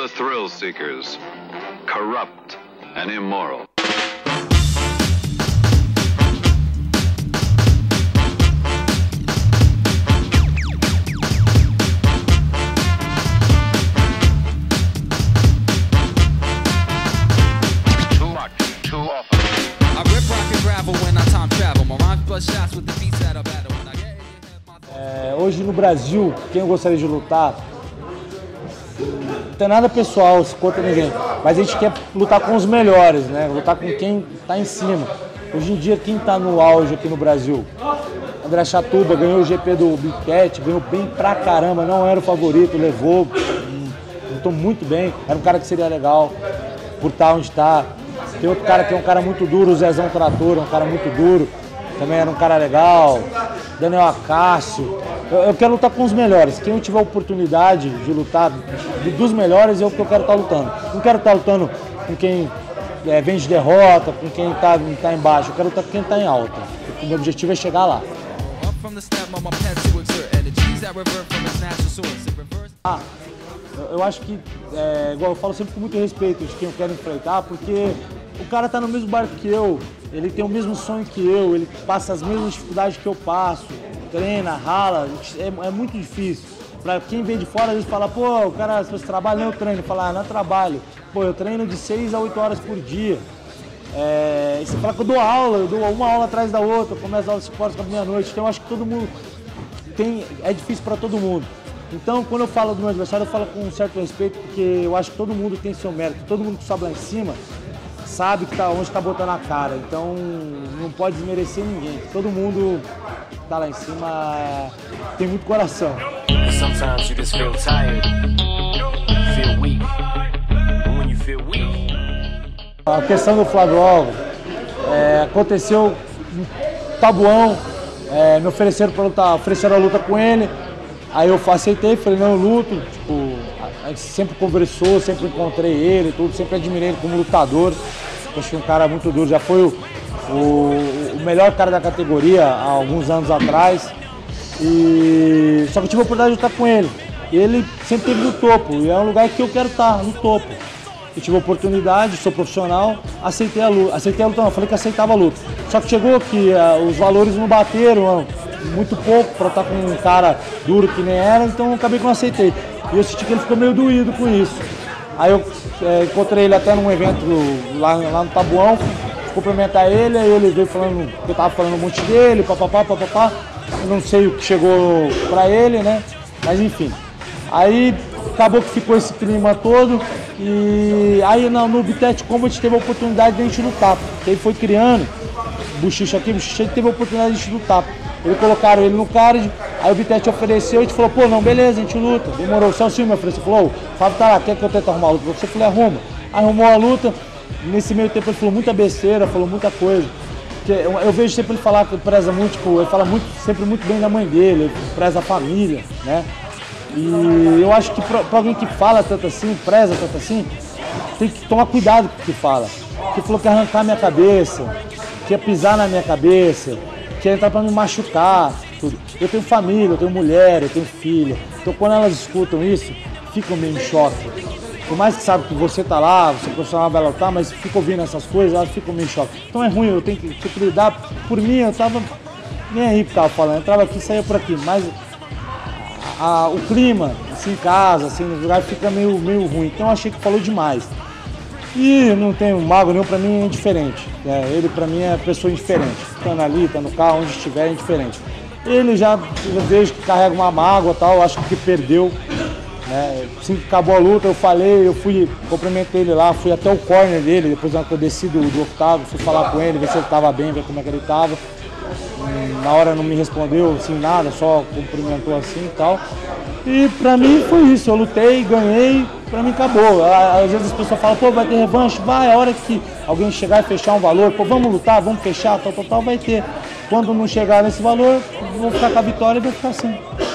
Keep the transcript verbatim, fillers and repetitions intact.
the thrill seekers, corrupt and immoral. É, hoje no Brasil, quem eu gostaria de lutar, não tem nada pessoal contra ninguém, mas a gente quer lutar com os melhores, né? Lutar com quem está em cima. Hoje em dia, quem está no auge aqui no Brasil? André Chatuba ganhou o G P do Big Cat, ganhou bem pra caramba, não era o favorito, levou, lutou muito bem, era um cara que seria legal por estar onde está. Tem outro cara que é um cara muito duro, o Zezão Trator, é um cara muito duro, também era um cara legal. Daniel Acácio. Eu, eu quero lutar com os melhores. Quem eu tiver a oportunidade de lutar dos melhores é o que eu quero estar lutando. Não quero estar lutando com quem é, vem de derrota, com quem está tá embaixo. Eu quero lutar com quem está em alta. O meu objetivo é chegar lá. Ah, eu acho que, é, igual eu falo sempre com muito respeito de quem eu quero enfrentar, porque o cara tá no mesmo barco que eu, ele tem o mesmo sonho que eu, ele passa as mesmas dificuldades que eu passo, treina, rala, é, é muito difícil. Pra quem vem de fora, às vezes fala, pô, o cara, se você trabalha, não eu treino. Fala, ah, não é trabalho. Pô, eu treino de seis a oito horas por dia. É, e você fala que eu dou aula, eu dou uma aula atrás da outra, eu começo a aula de esporte à meia-noite, então eu acho que todo mundo tem, é difícil para todo mundo. Então, quando eu falo do meu adversário, eu falo com um certo respeito, porque eu acho que todo mundo tem seu mérito, todo mundo que sobe lá em cima sabe que tá, onde está botando a cara, então não pode desmerecer ninguém. Todo mundo que está lá em cima é, tem muito coração. A questão do Flávio Alves, é, aconteceu no Tabuão, é, me ofereceram para lutar, ofereceram a luta com ele, aí eu aceitei, falei, não, eu luto, tipo, a gente sempre conversou, sempre encontrei ele, tudo, sempre admirei ele como lutador. Eu achei um cara muito duro, já foi o, o, o melhor cara da categoria há alguns anos atrás. E só que eu tive a oportunidade de lutar com ele. E ele sempre esteve no topo, e é um lugar que eu quero estar, no topo. Eu tive a oportunidade, sou profissional, aceitei a luta, aceitei a luta não, falei que aceitava a luta. Só que chegou que uh, os valores não bateram, muito pouco para estar com um cara duro que nem era, então eu acabei que não aceitei. E eu senti que ele ficou meio doído com isso. Aí eu é, encontrei ele até num evento lá, lá no Tabuão, cumprimentar ele, aí ele veio falando, eu tava falando um monte dele, papapá, papapá. Eu não sei o que chegou pra ele, né? Mas enfim. Aí acabou que ficou esse clima todo e aí no, no Bitet Combat teve a oportunidade de a gente lutar. Porque ele foi criando, bochicha aqui, bochicha, ele teve a oportunidade de a gente lutar. Eles colocaram ele no card, aí o Bitet ofereceu e a gente falou, pô, não, beleza, a gente luta. Demorou, o Celcinho me ofereceu, falou, o Fábio tá lá, quer que eu tente arrumar a luta? Você falou, arruma. Arrumou a luta, nesse meio tempo ele falou muita besteira, falou muita coisa. Eu, eu vejo sempre ele falar que ele preza muito, tipo, ele fala muito, sempre muito bem da mãe dele, ele preza a família, né? E eu acho que pra, pra alguém que fala tanto assim, preza tanto assim, tem que tomar cuidado com o que fala. Porque falou que ia arrancar a minha cabeça, que ia pisar na minha cabeça, que ia entrar pra me machucar, tudo. Eu tenho família, eu tenho mulher, eu tenho filha. Então quando elas escutam isso, ficam meio em choque. Por mais que sabe que você tá lá, você é profissional, vai lutar, mas fica ouvindo essas coisas, elas ficam meio em choque. Então é ruim, eu tenho que, tenho que lidar. Por mim, eu tava nem aí que tava falando, eu entrava aqui e saía por aqui, mas a, a, o clima, assim, em casa, assim, no lugar, fica meio, meio ruim. Então eu achei que falou demais. E não tenho mago nenhum, pra mim é indiferente. É, ele pra mim é pessoa indiferente. Estando ali, tá no carro, onde estiver, é indiferente. Ele já, eu vejo que carrega uma mágoa e tal, acho que perdeu. Né? Assim que acabou a luta, eu falei, eu fui, cumprimentei ele lá, fui até o corner dele, depois que eu desci do, do octavo, fui falar com ele, ver se ele estava bem, ver como é que ele estava. Na hora não me respondeu assim nada, só cumprimentou assim e tal. E pra mim foi isso, eu lutei, ganhei, pra mim acabou. Às vezes as pessoas falam, pô, vai ter revanche? Vai, a hora que alguém chegar e fechar um valor, pô, vamos lutar, vamos fechar, tal, tal, tal, vai ter. Quando não chegar nesse valor, vou ficar com a vitória e vou ficar assim.